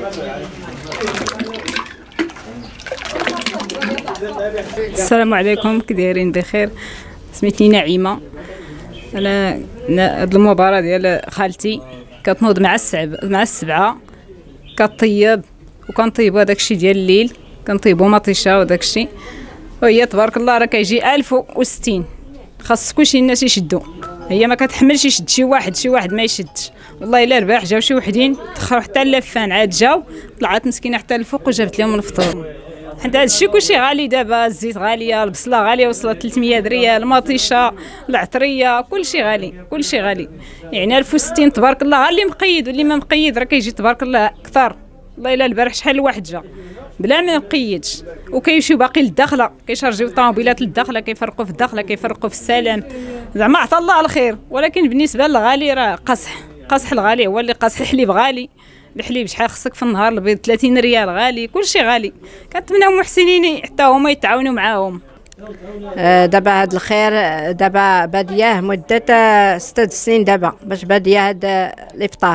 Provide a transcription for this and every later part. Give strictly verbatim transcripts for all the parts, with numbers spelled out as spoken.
السلام عليكم، كي دايرين؟ بخير. سميتني نعيمه. انا هاد المباراه ديال خالتي كتنوض مع السبعة مع السبعة كطيب، وكنطيبوا هذاك الشيء ديال الليل، كنطيبوا مطيشه وداك الشيء، وهي تبارك الله راه كيجي ألف وستين. خاص كلشي الناس يشدوا، هي ما كتحملش يشد شي واحد شي واحد ما يشدش. والله الا البارح جاو شي وحدين تخروا حتى اللفان، عاد جاو طلعت مسكينه حتى الفوق وجابت لهم الفطور. حيت هذا الشيء كلشي غالي دابا، الزيت غاليه، البصله غاليه وصلت ثلاثمية ريال، المطيشه، العطريه، كلشي غالي كلشي غالي. يعني ألف وستين تبارك الله. اللي مقيد واللي ما مقيد راه كيجي تبارك الله اكثر. والله الا البارح شحال الواحد جا بلا ما مقيدش، وكيمشيو باقي للداخله كيشارجيو الطوموبيلات للداخله، كيفرقوا في الداخله، كيفرقوا في السلام. زعما عطا الله الخير، ولكن بالنسبه للغالي راه قصح قصح. الغالي هو اللي قصح. الحليب غالي، الحليب شحال خصك في النهار؟ البيض ثلاثين ريال غالي، كلشي غالي. كنتمناو المحسنين حتى هما يتعاونوا معاهم. دابا هاد الخير دابا باديه مده ستة سنين دابا باش باديه هاد الافطار.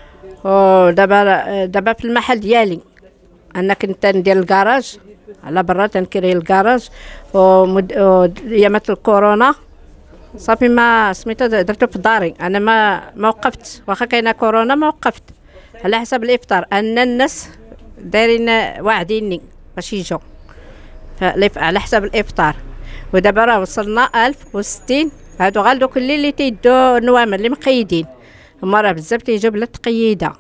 ودابا دابا في المحل ديالي انا كنت ندير الكراج على برا، تنكري الكراج. وايامات الكورونا صافي ما سميتو درتو في داري. انا ما ما وقفت، واخا كاينه كورونا ما وقفت على حسب الافطار، ان الناس دايرين واعديني باش يجوا على حسب الافطار. ودابا راه وصلنا ألف وستين. هادو غير دوك اللي اللي تيدو النوامر اللي مقيدين، هما راه بزاف تيجيو بلا تقييده.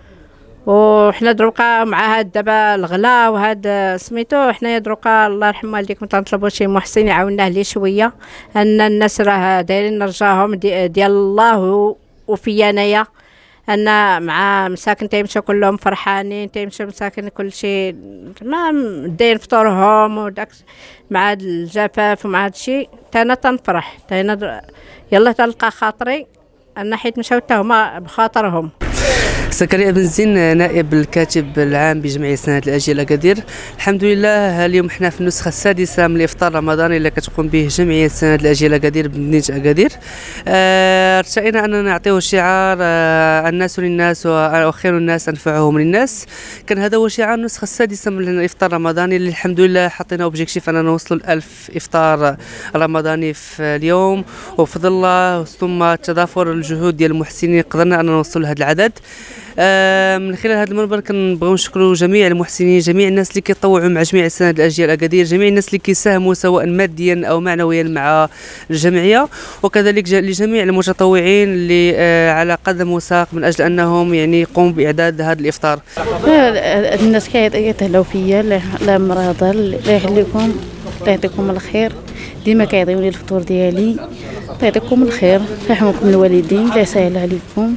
وحنا دروكا مع هاد دابا الغلا وهاد سميتو، حنايا دروكا الله يرحم والديكم تنطلبوا شي محسن يعاوننا ليه شويه، ان الناس راه دايرين نرجاهم دي ديال الله وفي انايا، ان مع مساكن تيمشيو كلهم فرحانين، تيمشيو مساكن كل شيء ما داين فطورهم وداك مع هاد الجفاف ومع هاد الشيء. انا تنفرح انا يلا تلقى خاطري ان حيت مشاو حتى هما بخاطرهم. زكريا بن زين، نائب الكاتب العام بجمعية سند الأجيال أكادير. الحمد لله اليوم حنا في النسخة السادسة من الإفطار الرمضاني اللي كتقوم به جمعية سند الأجيال أكادير بمدينة أكادير. آه ارتئينا أننا نعطيه شعار آه الناس للناس وخير الناس أنفعهم للناس. كان هذا هو شعار النسخة السادسة من الإفطار الرمضاني اللي الحمد لله حطينا اوبجيكتيف أننا نوصلوا لألف إفطار رمضاني في اليوم، وبفضل الله ثم تضافر الجهود ديال المحسنين قدرنا أن نوصل لهذا العدد. آه من خلال هذا المنبر كنبغيو نشكروا جميع المحسنين، جميع الناس اللي كيطوعوا مع جميع سند الاجيال اكادير، جميع الناس اللي كيساهموا سواء ماديا او معنويا مع الجمعيه، وكذلك لجميع المتطوعين اللي آه على قدم وساق من اجل انهم يعني يقوموا باعداد هذا الافطار. الناس كيتهلاو فيا، لا مرضى الله يخليكم، الله يعطيكم الخير، ديما كيعطيوني الفطور ديالي، الله يعطيكم الخير، يرحمكم الوالدين، لا سهل عليكم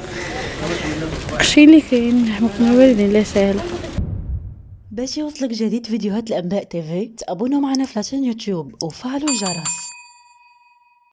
داكشي اللي كاين، يرحمكم الوالدين لا سهل. باش يوصلك جديد فيديوهات الانباء تيفي تابونوا معنا في لاشين يوتيوب وفعلوا الجرس.